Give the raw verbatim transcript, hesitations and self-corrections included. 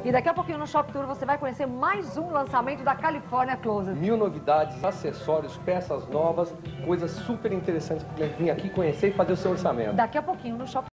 E daqui a pouquinho no Shop Tour você vai conhecer mais um lançamento da California Closet. Mil novidades, acessórios, peças novas, coisas super interessantes para vir aqui conhecer e fazer o seu orçamento. Daqui a pouquinho no Shop